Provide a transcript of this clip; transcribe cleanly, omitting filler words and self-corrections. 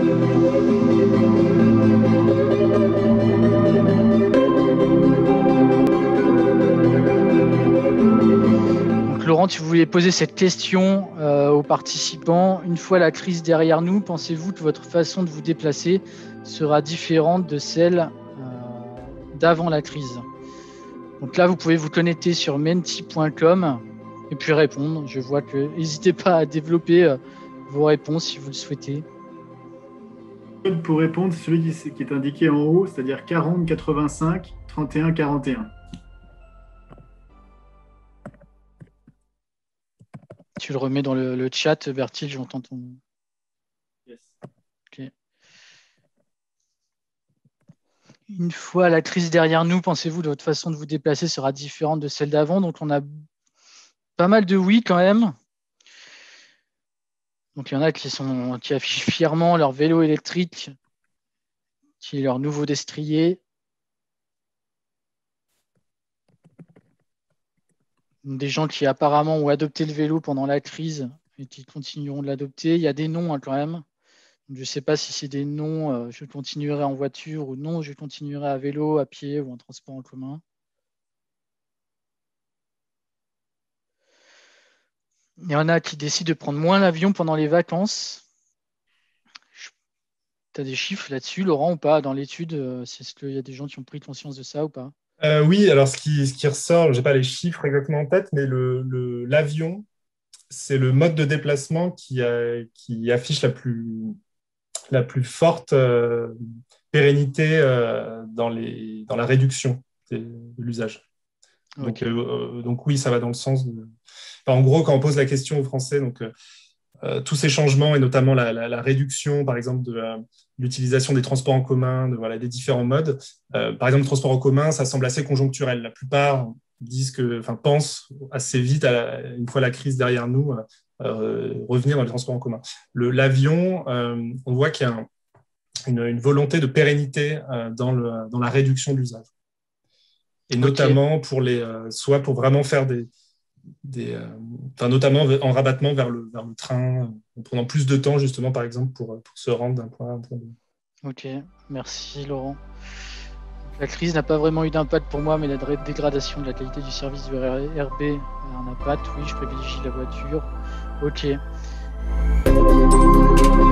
Donc, Laurent, tu voulais poser cette question aux participants. Une fois la crise derrière nous, pensez-vous que votre façon de vous déplacer sera différente de celle d'avant la crise? Donc là, vous pouvez vous connecter sur menti.com et puis répondre. Je vois que n'hésitez pas à développer vos réponses si vous le souhaitez. Le code pour répondre, c'est celui qui est indiqué en haut, c'est-à-dire 40 85 31 41. Tu le remets dans le chat, Bertil, j'entends ton... Yes. Okay. Une fois la crise derrière nous, pensez-vous que votre façon de vous déplacer sera différente de celle d'avant? Donc, on a pas mal de oui quand même. Donc, il y en a qui affichent fièrement leur vélo électrique, qui est leur nouveau destrier. Des gens qui apparemment ont adopté le vélo pendant la crise et qui continueront de l'adopter. Il y a des noms quand même. Je ne sais pas si c'est des noms, je continuerai en voiture ou non, je continuerai à vélo, à pied ou en transport en commun. Il y en a qui décident de prendre moins l'avion pendant les vacances. Tu as des chiffres là-dessus, Laurent, ou pas? Dans l'étude, est-ce qu'il y a des gens qui ont pris conscience de ça ou pas? Oui, alors ce qui ressort, je n'ai pas les chiffres exactement en tête, mais l'avion, c'est le mode de déplacement qui affiche la plus forte pérennité dans la réduction de l'usage. Okay. Donc oui, ça va dans le sens de... Enfin, en gros, quand on pose la question aux Français, donc tous ces changements et notamment la réduction, par exemple, de l'utilisation des transports en commun, des différents modes. Par exemple, le transport en commun, ça semble assez conjoncturel. La plupart pensent assez vite, une fois la crise derrière nous, revenir dans les transports en commun. L'avion, on voit qu'il y a une volonté de pérennité dans la réduction de l'usage. Et notamment soit pour vraiment faire notamment en rabattement vers le train, en prenant plus de temps justement, par exemple, pour se rendre d'un point A à un point B. Ok, merci Laurent. La crise n'a pas vraiment eu d'impact pour moi, mais la dégradation de la qualité du service du RB a un impact. Oui, je privilégie la voiture. Ok.